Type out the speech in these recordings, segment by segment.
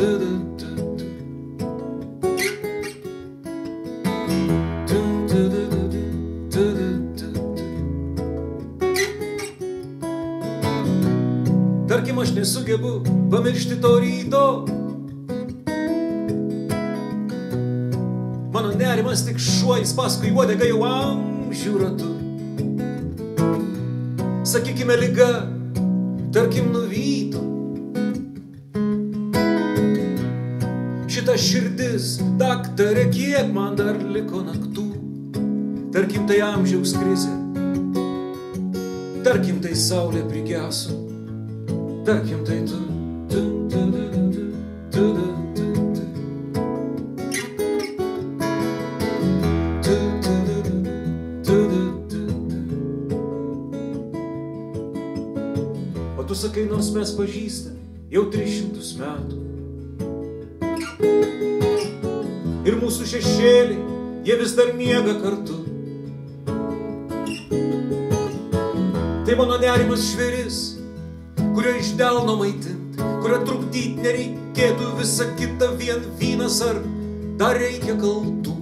Tarkim, aš nesugebu pamiršti to ryto. Mano nerimas tik šuois paskui uodegą jau amžių ratu. Sakykime, liga, tarkim, nuvyto. Šita širdis, daktare, kiek man dar liko naktų. Tarkim, tai amžiaus krizė. Tarkim, tai saulė prigeso. Tarkim, tai tu. O tu sakai, nors mes pažįstame jau 300 metų. Ir mūsų šešėliai, jie vis dar miega kartu. Tai mano nerimas žvėris, kurio iš delno maitint, kurio trukdyt nereikėtų, visa kita vien vynas, ar dar reikia kaltų.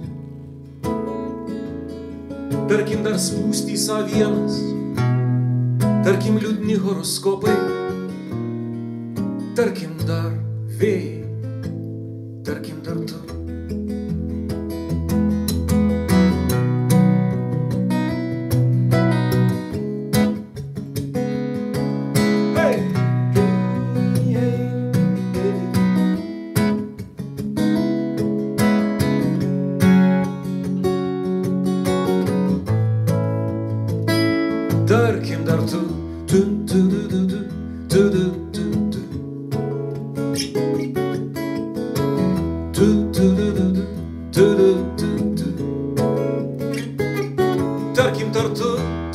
Tarkim, dar spūstys avienas, tarkim, liūdni horoskopai, tarkim, dar vėjai, tarkim, dar tu. Tarkim, dar tu. Tarkim, dar tu.